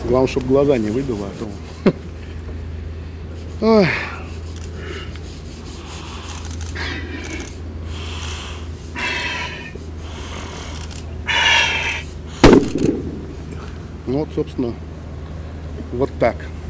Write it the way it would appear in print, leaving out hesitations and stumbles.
Главное, чтобы глаза не выбило, а то... Ой. Ну вот, собственно, вот так.